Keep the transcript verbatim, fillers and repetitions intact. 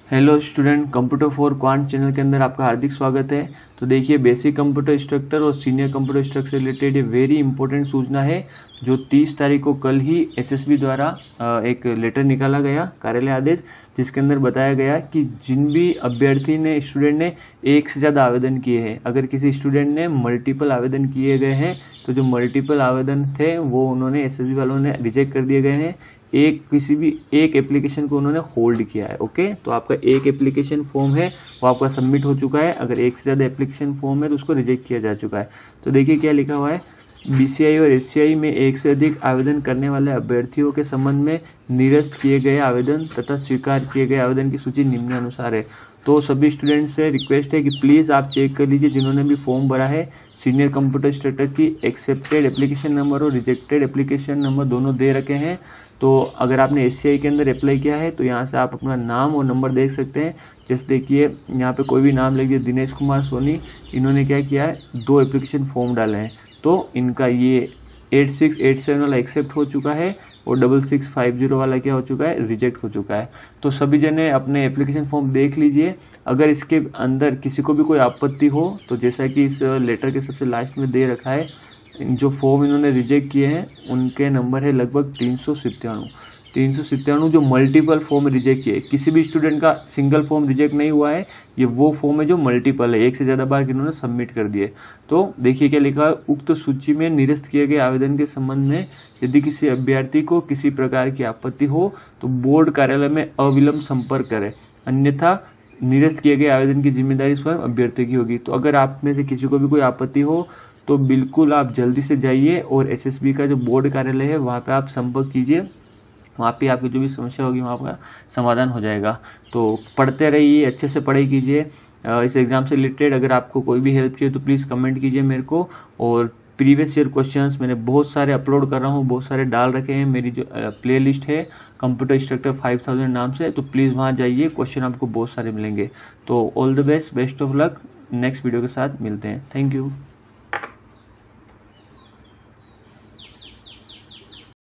Hello student, computer for quant channel के अंदर आपका हार्दिक स्वागत है। तो देखिए, बेसिक कंप्यूटर इंस्ट्रक्टर और सीनियर कंप्यूटर इंस्ट्रक्टर से रिलेटेड ये वेरी इंपॉर्टेंट सूचना है जो तीस तारीख को कल ही एसएसबी द्वारा एक लेटर निकाला गया, कार्यालय आदेश, जिसके अंदर बताया गया कि जिन भी अभ्यर्थी ने स्टूडेंट ने एक से ज़्यादा आवेदन किए हैं, अगर किसी स्टूडेंट ने मल्टीपल आवेदन किए गए हैं तो जो मल्टीपल आवेदन थे वो उन्होंने एसएसबी वालों ने रिजेक्ट कर दिए गए हैं। एक किसी भी एक एप्लीकेशन को उन्होंने होल्ड किया है। ओके, तो आपका एक एप्लीकेशन फॉर्म है वो आपका सबमिट हो चुका है। अगर एक से ज़्यादा एप्लीकेशन फॉर्म है तो उसको रिजेक्ट किया जा चुका है। तो देखिए क्या लिखा हुआ है, बीसीआई और एससीआई में एक से अधिक आवेदन करने वाले अभ्यर्थियों के संबंध में निरस्त किए गए आवेदन तथा स्वीकार किए गए आवेदन की सूची निम्नानुसार है। तो सभी स्टूडेंट से रिक्वेस्ट है कि प्लीज़ आप चेक कर लीजिए जिन्होंने भी फॉर्म भरा है। सीनियर कंप्यूटर इंस्ट्रक्टर की एक्सेप्टेड एप्लीकेशन नंबर और रिजेक्टेड एप्लीकेशन नंबर दोनों दे रखे हैं। तो अगर आपने एससीआई के अंदर अप्लाई किया है तो यहाँ से आप अपना नाम और नंबर देख सकते हैं। जैसे देखिए यहाँ पे कोई भी नाम लिखिए, दिनेश कुमार सोनी, इन्होंने क्या किया है, दो एप्लीकेशन फॉर्म डाले हैं। तो इनका ये एट सिक्स एट सेवन वाला एक्सेप्ट हो चुका है और डबल सिक्स फाइव जीरो वाला क्या हो चुका है, रिजेक्ट हो चुका है। तो सभी जने अपने एप्लीकेशन फॉर्म देख लीजिए। अगर इसके अंदर किसी को भी कोई आपत्ति हो तो जैसा कि इस लेटर के सबसे लास्ट में दे रखा है, जो फॉर्म इन्होंने रिजेक्ट किए हैं उनके नंबर है लगभग तीन सौ सत्तानवे तीन सौ सत्तानवे जो मल्टीपल फॉर्म रिजेक्ट किए। किसी भी स्टूडेंट का सिंगल फॉर्म रिजेक्ट नहीं हुआ है, ये वो फॉर्म है जो मल्टीपल है, एक से ज़्यादा बार इन्होंने सबमिट कर दिए। तो देखिए क्या लिखा है, उक्त सूची में निरस्त किए गए आवेदन के संबंध में यदि किसी अभ्यर्थी को किसी प्रकार की आपत्ति हो तो बोर्ड कार्यालय में अविलंब संपर्क करें, अन्यथा निरस्त किए गए आवेदन की जिम्मेदारी स्वयं अभ्यर्थी की होगी। तो अगर आप में से किसी को भी कोई आपत्ति हो तो बिल्कुल आप जल्दी से जाइए और एसएसबी का जो बोर्ड कार्यालय है वहाँ पे आप संपर्क कीजिए। वहाँ पे आपकी जो भी समस्या होगी वहाँ का समाधान हो जाएगा। तो पढ़ते रहिए, अच्छे से पढ़ाई कीजिए। इस एग्ज़ाम से रिलेटेड अगर आपको कोई भी हेल्प चाहिए तो प्लीज़ कमेंट कीजिए मेरे को। और प्रीवियस ईयर क्वेश्चंस मैंने बहुत सारे अपलोड कर रहा हूँ, बहुत सारे डाल रखे हैं। मेरी जो प्ले लिस्ट है कंप्यूटर इंस्ट्रक्टर फाइव थाउजेंड नाम से, तो प्लीज़ वहाँ जाइए, क्वेश्चन आपको बहुत सारे मिलेंगे। तो all the best, best of luck. Next video के साथ मिलते हैं। Thank you.